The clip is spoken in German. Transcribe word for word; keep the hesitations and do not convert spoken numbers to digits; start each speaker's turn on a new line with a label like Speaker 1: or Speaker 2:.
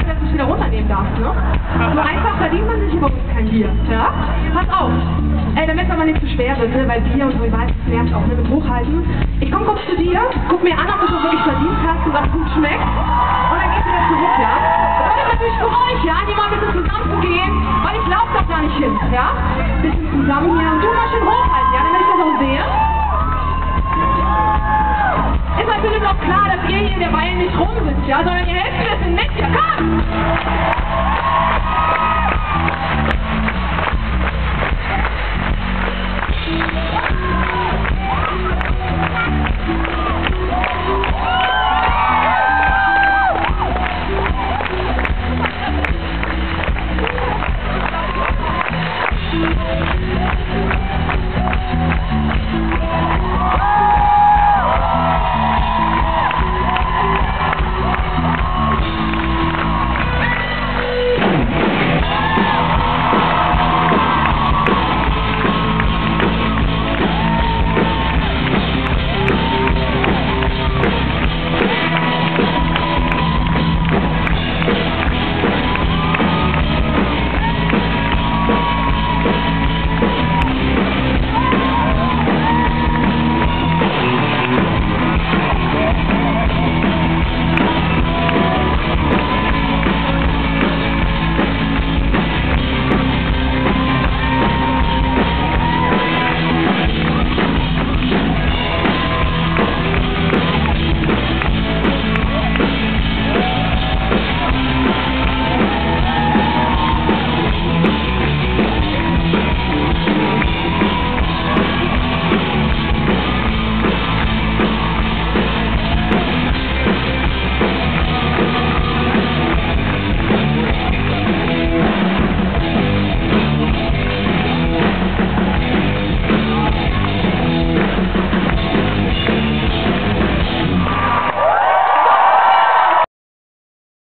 Speaker 1: Zeit, dass du es wieder runternehmen darfst, ne? So einfach verdient man sich über uns kein Bier, ja? Pass auf, äh, damit es aber nicht zu schwer wird, ne? Weil Bier und so, ich weiß, das nervt auch, ne? Mit Hochhalten. Ich komm kurz zu dir, guck mir an, ob du es auch wirklich verdient hast und ob es gut schmeckt. Und dann gehst du wieder zurück, ja?